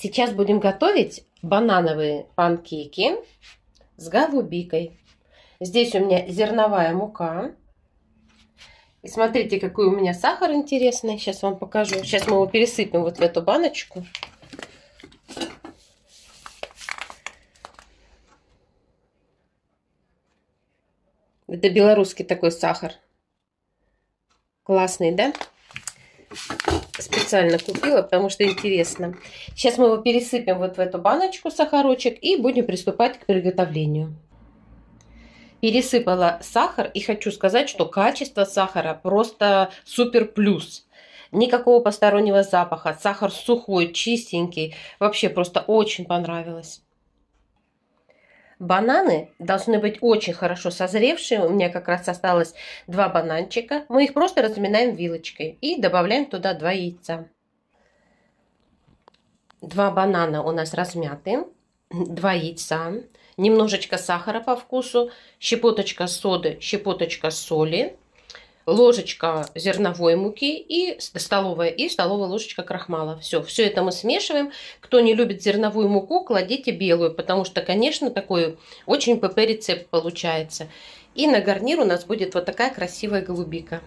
Сейчас будем готовить банановые панкейки с голубикой. Здесь у меня зерновая мука. И смотрите, какой у меня сахар интересный. Сейчас вам покажу. Сейчас мы его пересыпем вот в эту баночку. Это белорусский такой сахар. Классный, да? Специально купила, потому что интересно. Сейчас мы его пересыпем вот в эту баночку, сахарочек, и будем приступать к приготовлению. Пересыпала сахар, и хочу сказать, что качество сахара просто супер плюс. Никакого постороннего запаха. Сахар сухой, чистенький. Вообще просто очень понравилось. Бананы должны быть очень хорошо созревшие. У меня как раз осталось 2 бананчика. Мы их просто разминаем вилочкой и добавляем туда 2 яйца. 2 банана у нас размяты, 2 яйца, немножечко сахара по вкусу, щепоточка соды, щепоточка соли, ложечка зерновой муки и столовая ложечка крахмала. Все это мы смешиваем. Кто не любит зерновую муку, кладите белую, потому что, конечно, такой очень ПП рецепт получается. И на гарнир у нас будет вот такая красивая голубика.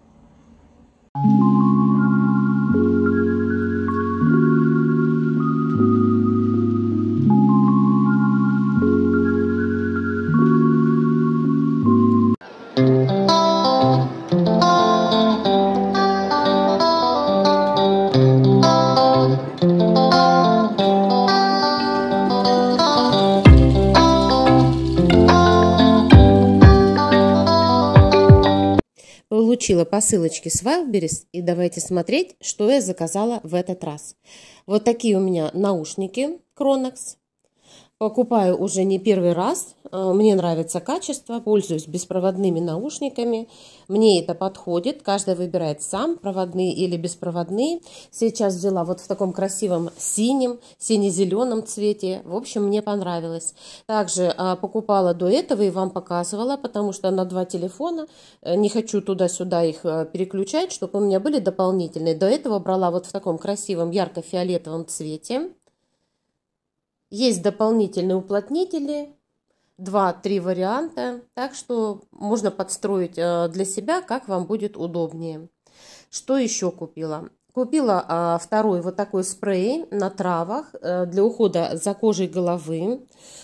Получила посылочки с Wildberries, и давайте смотреть, что я заказала в этот раз. Вот такие у меня наушники Chronox. Покупаю уже не первый раз. Мне нравится качество, пользуюсь беспроводными наушниками. Мне это подходит. Каждый выбирает сам, проводные или беспроводные. Сейчас взяла вот в таком красивом синем, сине-зеленом цвете. В общем, мне понравилось. Также покупала до этого и вам показывала, потому что на 2 телефона. Не хочу туда-сюда их переключать, чтобы у меня были дополнительные. До этого брала вот в таком красивом ярко-фиолетовом цвете. Есть дополнительные уплотнители, 2-3 варианта, так что можно подстроить для себя, как вам будет удобнее. Что еще купила? Купила второй вот такой спрей на травах для ухода за кожей головы.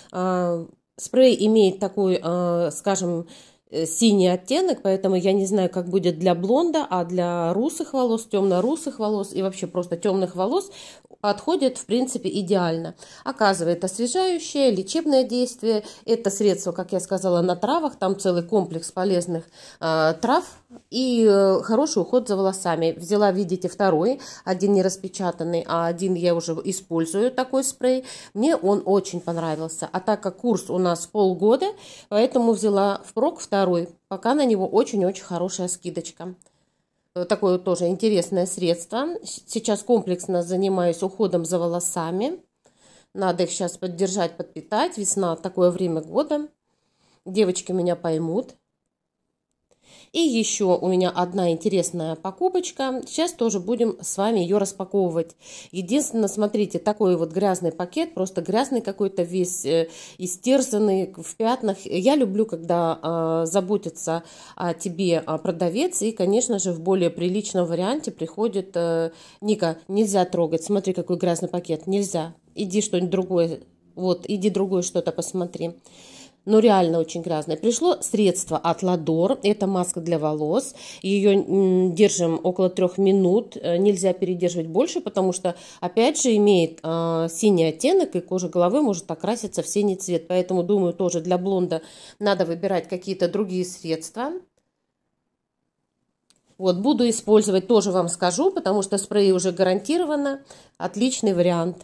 Спрей имеет такой, скажем, синий оттенок, поэтому я не знаю, как будет для блонда, а для русых волос, темно-русых волос и вообще просто темных волос подходит, в принципе, идеально. Оказывает освежающее, лечебное действие. Это средство, как я сказала, на травах. Там целый комплекс полезных трав и хороший уход за волосами. Взяла, видите, второй. Один не распечатанный, а один я уже использую, такой спрей. Мне он очень понравился. А так как курс у нас полгода, поэтому взяла впрок второй. Пока на него очень-очень хорошая скидочка. Такое тоже интересное средство. Сейчас комплексно занимаюсь уходом за волосами. Надо их сейчас поддержать, подпитать. Весна, такое время года. Девочки меня поймут. И еще у меня одна интересная покупочка. Сейчас тоже будем с вами ее распаковывать. Единственное, смотрите, такой вот грязный пакет. Просто грязный какой-то весь, истерзанный, в пятнах. Я люблю, когда заботится о тебе продавец. И, конечно же, в более приличном варианте приходит: Ника, нельзя трогать. Смотри, какой грязный пакет. Нельзя. Иди что-нибудь другое. Вот, иди другое что-то посмотри. Но реально очень грязное. Пришло средство от Ладор. Это маска для волос. Ее держим около 3 минут. Нельзя передерживать больше, потому что, опять же, имеет синий оттенок, и кожа головы может окраситься в синий цвет. Поэтому, думаю, тоже для блонда надо выбирать какие-то другие средства. Вот, буду использовать, тоже вам скажу, потому что спрей уже гарантированно. Отличный вариант.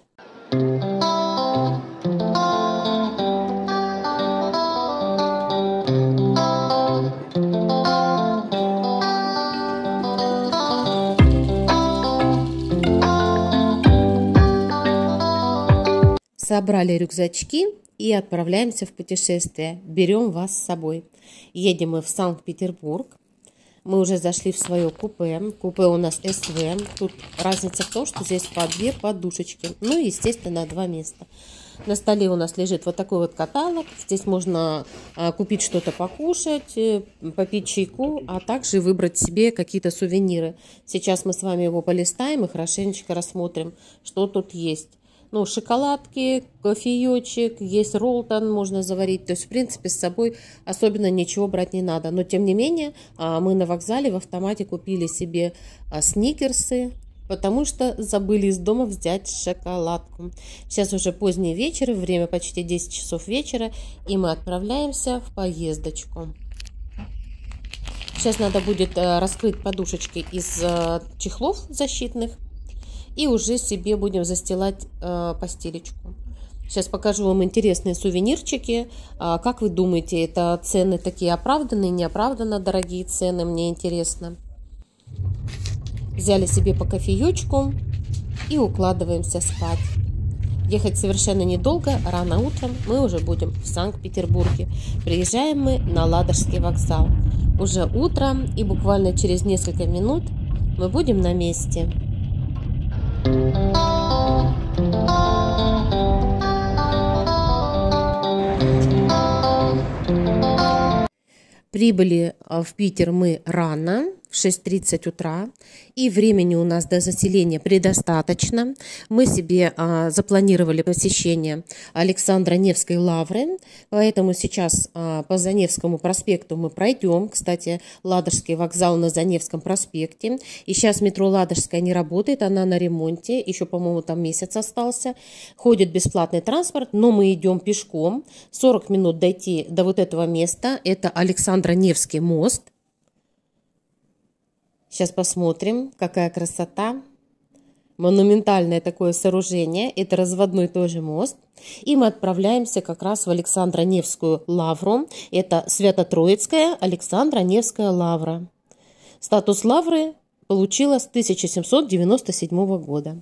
Собрали рюкзачки и отправляемся в путешествие. Берем вас с собой. Едем мы в Санкт-Петербург. Мы уже зашли в свое купе. Купе у нас СВ. Тут разница в том, что здесь по две подушечки. Ну и, естественно, два места. На столе у нас лежит вот такой вот каталог. Здесь можно купить что-то покушать, попить чайку, а также выбрать себе какие-то сувениры. Сейчас мы с вами его полистаем и хорошенечко рассмотрим, что тут есть. Ну, шоколадки, кофеечек, есть роллтон, можно заварить. То есть, в принципе, с собой особенно ничего брать не надо. Но, тем не менее, мы на вокзале в автомате купили себе сникерсы, потому что забыли из дома взять шоколадку. Сейчас уже поздний вечер, время почти 10 часов вечера, и мы отправляемся в поездочку. Сейчас надо будет раскрыть подушечки из чехлов защитных. И уже себе будем застилать постелечку. Сейчас покажу вам интересные сувенирчики. Как вы думаете, это цены такие оправданные, неоправданно дорогие цены? Мне интересно. Взяли себе по кофеечку и укладываемся спать. Ехать совершенно недолго, рано утром мы уже будем в Санкт-Петербурге. Приезжаем мы на Ладожский вокзал. Уже утро, и буквально через несколько минут мы будем на месте. Прибыли в Питер мы рано, в 6:30 утра, и времени у нас до заселения предостаточно. Мы себе запланировали посещение Александра Невской лавры, поэтому сейчас по Заневскому проспекту мы пройдем. Кстати, Ладожский вокзал на Заневском проспекте. И сейчас метро Ладожская не работает, она на ремонте, еще, по-моему, там месяц остался. Ходит бесплатный транспорт, но мы идем пешком. 40 минут дойти до вот этого места, это Александро-Невский мост. Сейчас посмотрим, какая красота. Монументальное такое сооружение. Это разводной тоже мост. И мы отправляемся как раз в Александро-Невскую лавру. Это Свято-Троицкая Александро-Невская лавра. Статус лавры получила с 1797 года.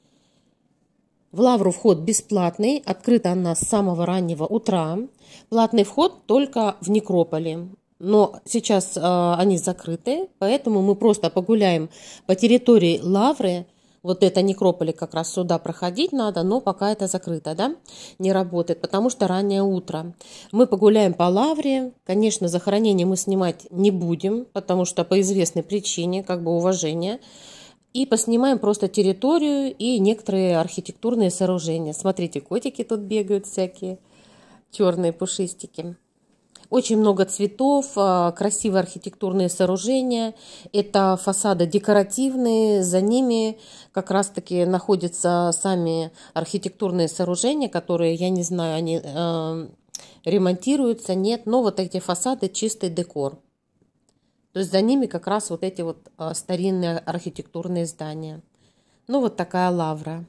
В лавру вход бесплатный. Открыта она с самого раннего утра. Платный вход только в некрополе. Но сейчас они закрыты, поэтому мы просто погуляем по территории лавры. Вот это некрополе как раз сюда проходить надо, но пока это закрыто, да, не работает, потому что раннее утро. Мы погуляем по лавре. Конечно, захоронение мы снимать не будем, потому что по известной причине, как бы уважение. И поснимаем просто территорию и некоторые архитектурные сооружения. Смотрите, котики тут бегают всякие, черные пушистики. Очень много цветов, красивые архитектурные сооружения. Это фасады декоративные, за ними как раз-таки находятся сами архитектурные сооружения, которые, я не знаю, они ремонтируются, нет, но вот эти фасады чистый декор. То есть за ними как раз вот эти вот старинные архитектурные здания. Ну вот такая лавра.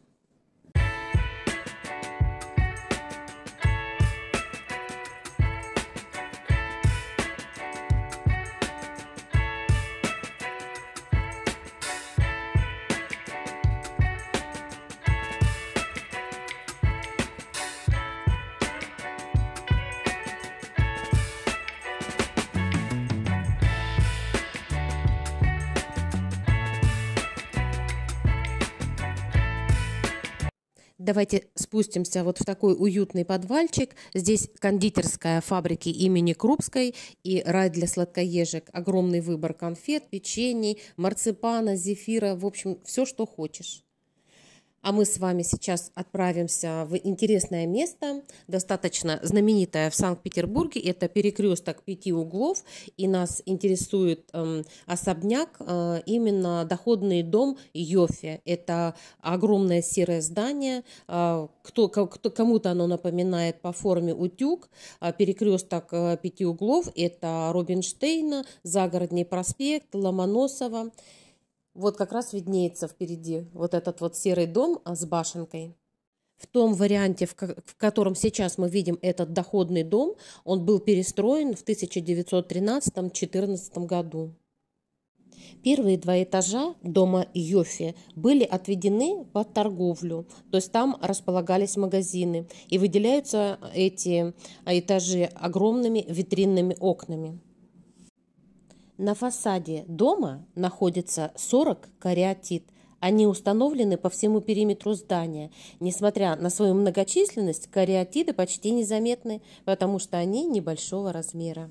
Давайте спустимся вот в такой уютный подвальчик. Здесь кондитерская фабрики имени Крупской и рай для сладкоежек. Огромный выбор конфет, печений, марципана, зефира, в общем, все, что хочешь. А мы с вами сейчас отправимся в интересное место, достаточно знаменитое в Санкт-Петербурге. Это перекресток 5 углов. И нас интересует особняк, именно доходный дом Йоффе. Это огромное серое здание. Кому-то оно напоминает по форме утюг. Перекресток 5 углов – это Рубинштейна, Загородный проспект, Ломоносова. Вот как раз виднеется впереди вот этот вот серый дом с башенкой. В том варианте, в котором сейчас мы видим этот доходный дом, он был перестроен в 1913-14 году. Первые два этажа дома Йоффе были отведены под торговлю, то есть там располагались магазины, и выделяются эти этажи огромными витринными окнами. На фасаде дома находится 40 кариатид. Они установлены по всему периметру здания. Несмотря на свою многочисленность, кариатиды почти незаметны, потому что они небольшого размера.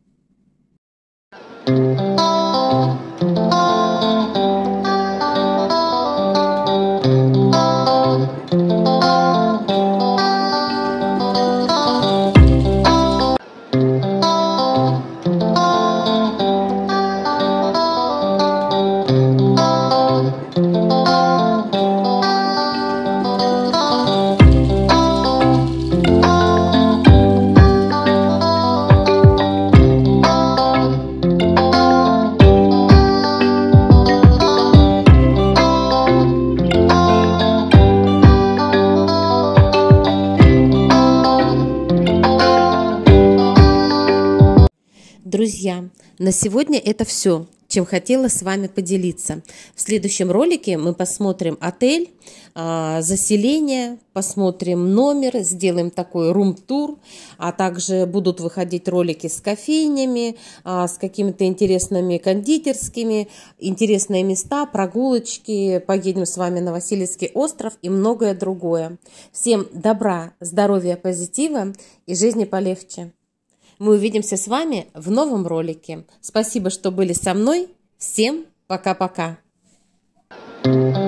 Друзья, на сегодня это все, чем хотела с вами поделиться. В следующем ролике мы посмотрим отель, заселение, посмотрим номер, сделаем такой рум-тур, а также будут выходить ролики с кофейнями, с какими-то интересными кондитерскими, интересные места, прогулочки, поедем с вами на Васильевский остров и многое другое. Всем добра, здоровья, позитива и жизни полегче. Мы увидимся с вами в новом ролике. Спасибо, что были со мной. Всем пока-пока.